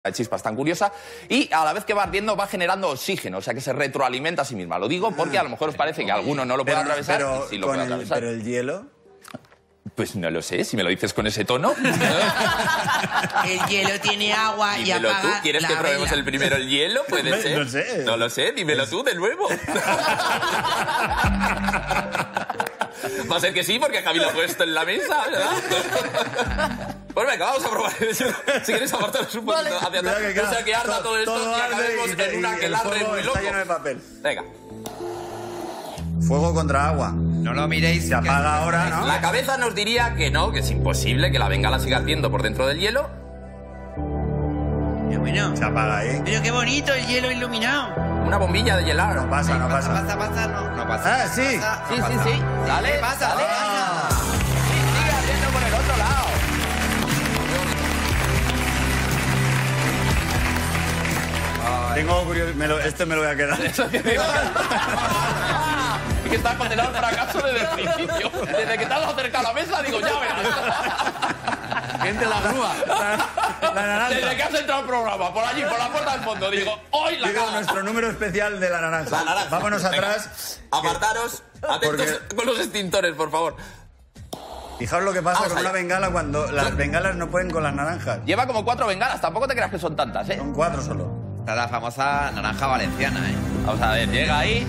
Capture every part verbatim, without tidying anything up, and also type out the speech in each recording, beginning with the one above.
La chispa es tan curiosa y a la vez que va ardiendo va generando oxígeno, o sea que se retroalimenta a sí misma. Lo digo porque a lo mejor os parece que alguno no lo puede pero, atravesar pero, y sí lo con puede el, atravesar. pero el hielo... Pues no lo sé, si me lo dices con ese tono. El hielo tiene agua y Dímelo apaga tú, ¿quieres la que probemos vela? el primero el hielo? Puede ser. No sé. No lo sé, dímelo tú de nuevo. Va a ser que sí, porque Javi lo ha puesto en la mesa, ¿verdad? Pues venga, vamos a probar. Si quieres aportaros un poquito hacia atrás. Cuidado que, O sea, que arda todo, esto todo y arde acabemos y te- en una y que el larde fuego muy está loco. lleno de papel. Venga. Fuego contra agua. No lo miréis. Se apaga ahora, ¿no? La cabeza nos diría que no, que es imposible que la bengala siga ardiendo por dentro del hielo. Pero bueno. Se apaga ahí. Pero qué bonito el hielo iluminado. Una bombilla de hielar. No pasa, no pasa. Pasa, pasa, no. No pasa. Ah, sí. Pasa, Sí, no sí, pasa. sí. Dale, ¿Qué pasa? dale. ¿Qué pasa? Sí, sigue ardiendo por el otro lado. Tengo curiosidad. Este me lo voy a quedar. Eso que digo. Es que está condenado al fracaso desde el principio. Desde que te has acercado a la mesa, digo, ya verás. Gente la grúa. La naranja. Desde que has entrado al programa, por allí, por la puerta del fondo, digo, hoy la Digo, cago. nuestro número especial de la naranja. La naranja. Vámonos Venga. atrás. Apartaros, atentos Porque- con los extintores, por favor. Fijaos lo que pasa Vamos con allá. una bengala cuando las bengalas no pueden con las naranjas. Lleva como cuatro bengalas, tampoco te creas que son tantas, ¿eh? Son cuatro solo. Esta es la famosa naranja valenciana, ¿eh? Vamos a ver, llega ahí.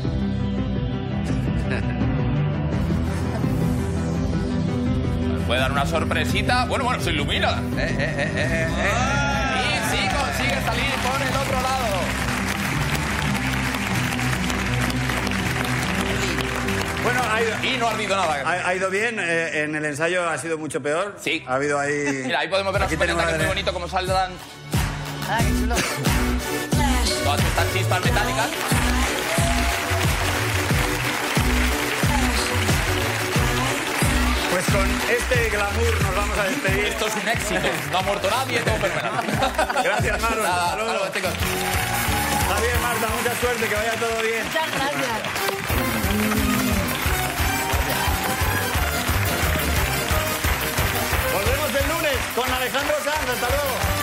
Nos puede dar una sorpresita. Bueno, bueno, se ilumina. Eh, eh, eh, eh, eh. Y sí consigue salir por el otro lado. Bueno, ha ido, Y no ha ardido nada. ha, ha ido bien. eh, en el ensayo ha sido mucho peor. Sí. Ha habido ahí... Mira, ahí podemos ver la Aquí supereta, tenemos que es la muy de- bonito como saldrán. Ah, qué chulo. Todas estas chispas metálicas. Pues con este glamour nos vamos a despedir. Esto es un éxito. No ha muerto nadie, todo fenomenal. Gracias, Maru. Nada, Hasta luego. hasta luego, chicos. Javier, Marta, mucha suerte, que vaya todo bien. Muchas gracias. Volvemos el lunes con Alejandro Sanz. Hasta luego.